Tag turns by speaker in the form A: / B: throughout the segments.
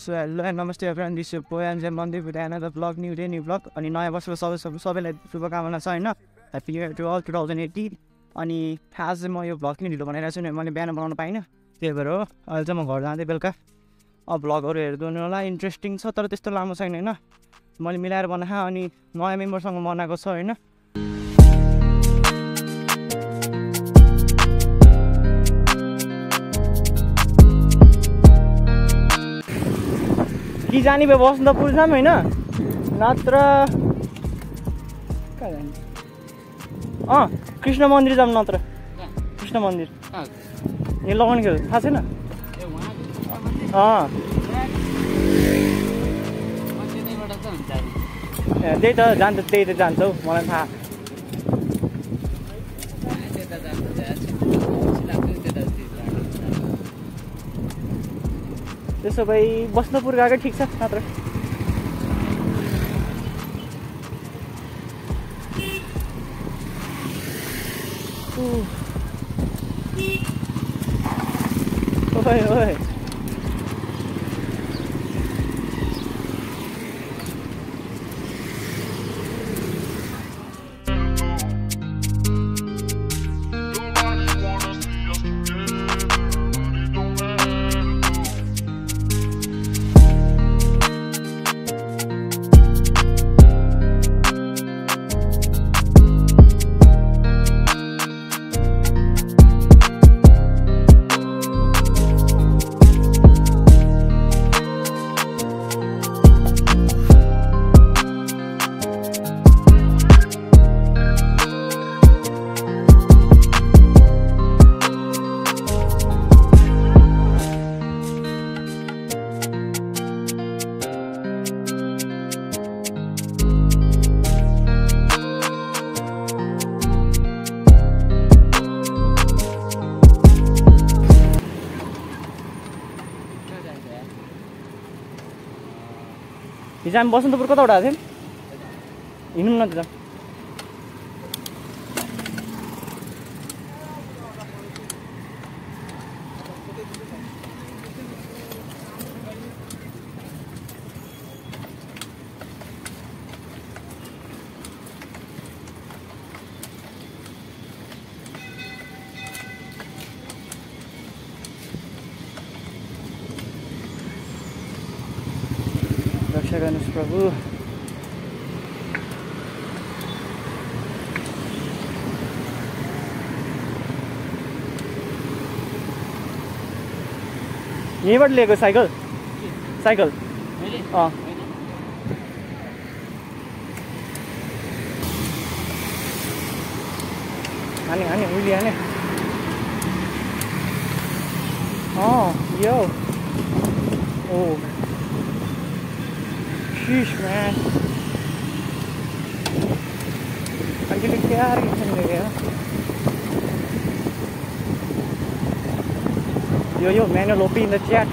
A: So hello and namaste everyone, this is Hlo And Namaste with another vlog, new day, new vlog. अनि नयाँ वर्षको सबैलाई शुभकामना छ हैन. Happy new year to all 2018. अनि आज चाहिँ म यो भ्लग किन ढिलो बनाइरहेको छु नि, मैले बिहान बनाउन पाइनँ. त्यही भएर हो. अहिले चाहिँ म घर जाँदै बेलुका भ्लगहरु हेर्दिनु होला. इन्ट्रेस्टिङ छ तर त्यस्तो लामो छैन हैन. मैले मिलाएर बनाएँ अनि नयाँ मेम्बरसँग बनाएको छ हैन. कि जाने भए बसन्तपुर जाम हैन, नत्र कहाँ जाने? कृष्ण मन्दिर जाम, नत्र कृष्ण मन्दिर यहाँ लगाउने खेल थाहा छैन. त्यही त जान्छ, त्यही त जान्छ हौ, मलाई थाहा. त्यसो भए बस्नपुर गएको ठिक छ नत्र. ओए ओए हिजो हामी बसन्तपुर कताबाट आएको थियौँ? हिँडौँ न त. रक्षा गर्नुहोस् प्रभु. यहीँबाट लिएको साइकल? साइकल हाने हाने उहिले हाने. यो Sheesh, man. Until it carries in there. Yo, manual OP in the chat.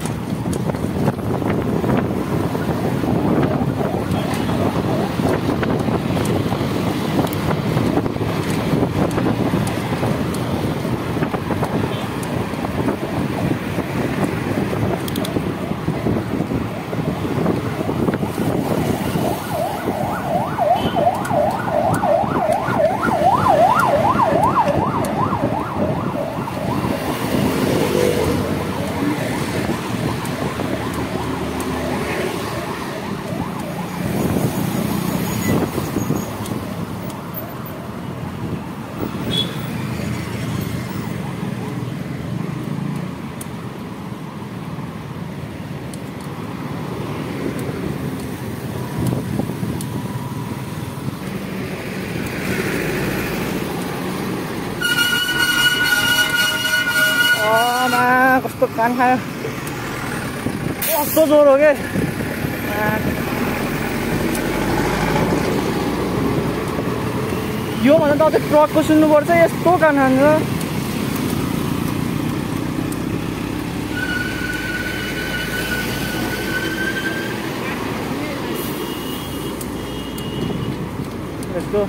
A: कस्तो कान खायो, कस्तो जोर हो के. यो भन्दा त अझै ट्रकको सुन्नुपर्छ, यस्तो कान खान्छ. Let's go.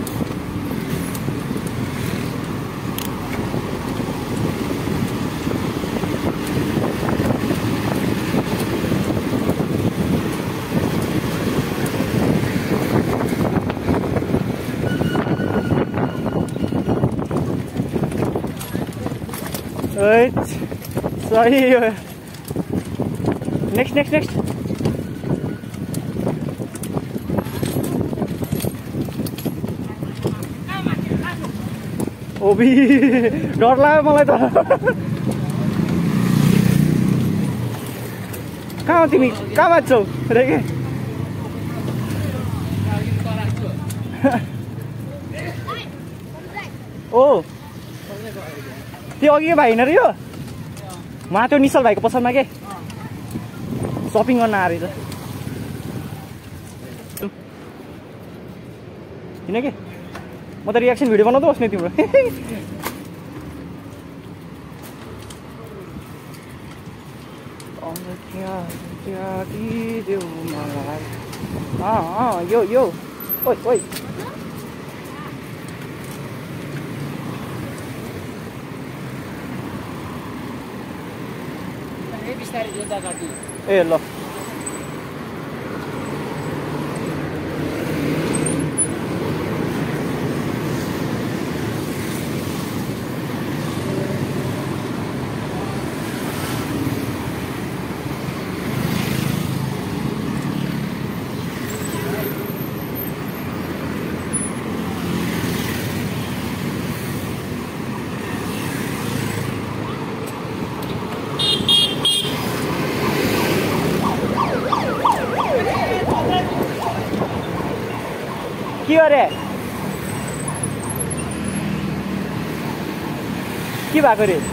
A: सही हो नेक्स्ट ओबी डर लाग्यो मलाई त कहाँ तिमी कहाँ बाँच्छौ रेगे ओ त्यो अघि भाइ होइन र यो उहाँ त्यो निश्चल भाइको पसलमा के सपिङ गर्न आएर त किनकि म त रियाक्सन भिडियो बनाउँदै बस्ने तिम्रो यो ओइ ए ल के अरे के भएको रे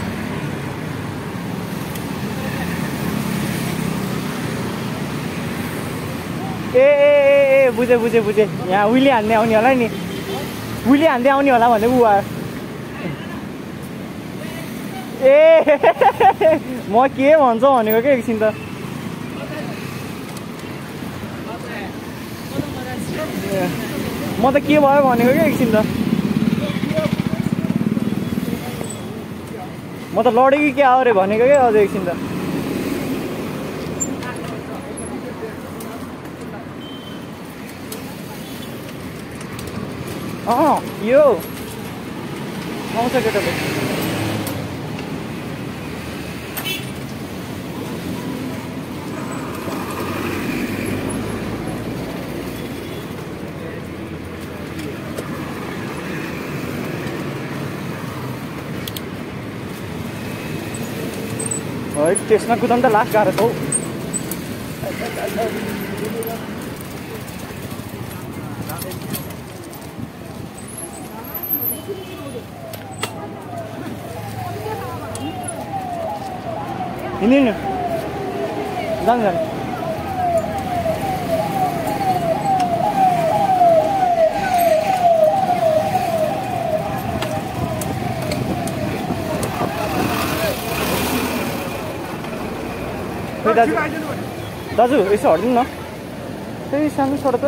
A: ए बुझे यहाँ उहिले हान्ने आउने होला नि उहिले हान्दै आउने होला भन्दै उ आयो ए म के भन्छ भनेको के एकछिन त म त के भयो भनेको क्या एकछिन त म त लडेँ कि क्या अरे भनेको क्या अझै एकछिन त यो आउँछ केटाले त्यसमा कुदाउनु त लास्ट गाह्रो छ हौ हिँड्नु जानु दाजु यसो हटिदिनु न त्यही सानो सडक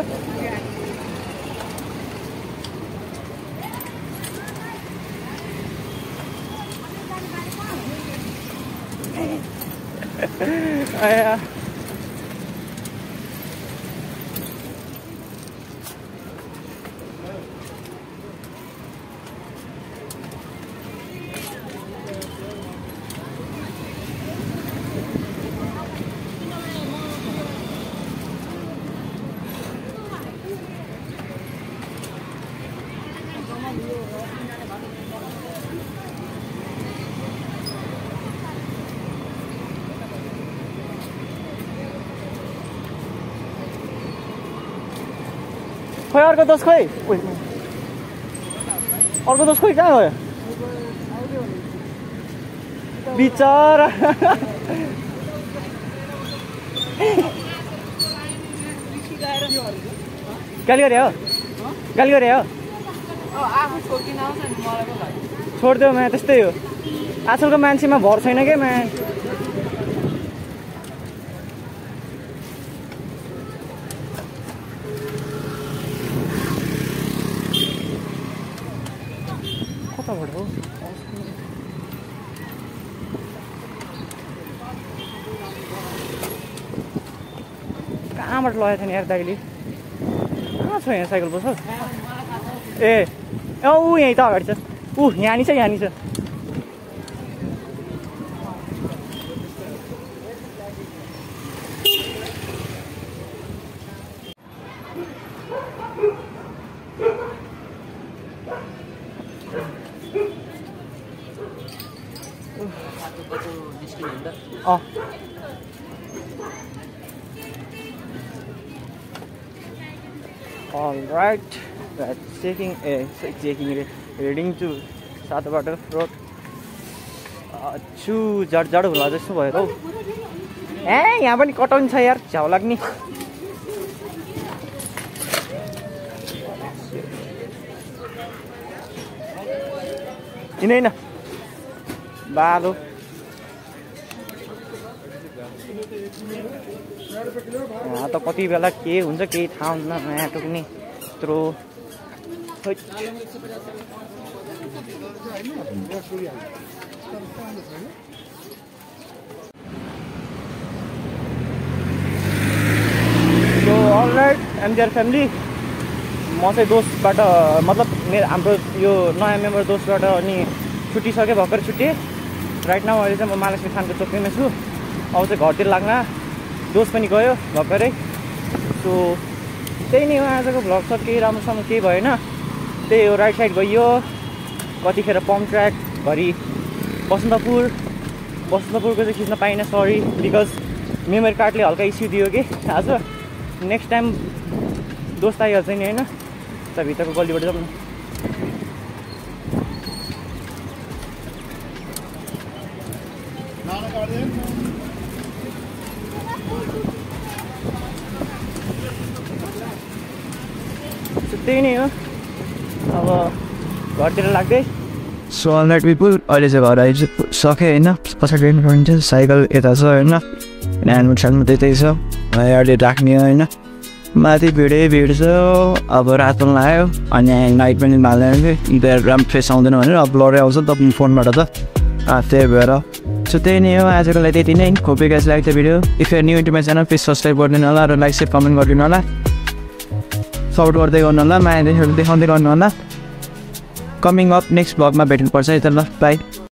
A: खोइ अर्को दोष खोइ अर्को दोष खोइ कहाँ गयो बिचरा गाली गरे हो छोडिदेऊ म्या त्यस्तै हो आजकलको मान्छेमा भर छैन क्या म्या कहाँबाट लगेको थियो नि यार दाइले कहाँ छ यहाँ साइकल पसल ए ऊ यहीँ त अगाडि छ यहाँनिर छ All right, that's reading to सातबाट रोड छु जाडो होला जस्तो भयो हौ यहाँ पनि कटाउनु छ यार झ्याउ लाग्ने किन बालो यहाँ त कति बेला के हुन्छ केही थाहा हुन्न यहाँ टुक्ने यत्रो So alright, I'm their family. म चाहिँ दोस्तबाट मतलब मेरो हाम्रो यो नयाँ मेम्बर दोस्तबाट अनि छुट्टिसकेँ भर्खर छुट्टिएँ राइट नाउ अहिले चाहिँ म महालक्ष्मी थानको चोकमा छु अब चाहिँ घरतिर लाग्न दोस्त पनि गयो भर्खरै सो त्यही नै हो आजको भ्लग सब केही राम्रोसँग केही भएन त्यही हो राइट साइड गइयो कतिखेर पम्प ट्र्याक घरि बसन्तपुरको चाहिँ खिच्न पाइनँ सरी बिकज मेमोरी कार्डले हल्का इस्यु दियो कि आज नेक्स्ट टाइम दोस्त आइहाल्छ नि होइन त भित्रको गल्लीबाट जाउँ न त्यही नै हो अब घरतिर लाग्दै सो अलराइट पिपुल अहिले चाहिँ घर आइसकेँ होइन पछाडि हेर्नुहुन्छ साइकल यता छ होइन ह्यान्डमुट स्यान्डमुट त्यतै छ अहिले राख्ने होइन माथि भिड छ अब रात पनि लाग्यो अनि नाइट पनि हाल्दैन कि राम्रो फेस आउँदैन भनेर अब ब्लरै आउँछ नि त फोनबाट त त्यही भएर सो त्यही नै हो आजको लागि त्यति नै hope you guys like the video if you are new into my channel please subscribe गरिदिनु होला र लाइक सेयर कमेन्ट गरिदिनु होला सपोर्ट गर्दै गर्नु होला माया देखाउँदै गर्नु होला कमिङ अप नेक्स्ट ब्लगमा भेट्नुपर्छ है त ल बाई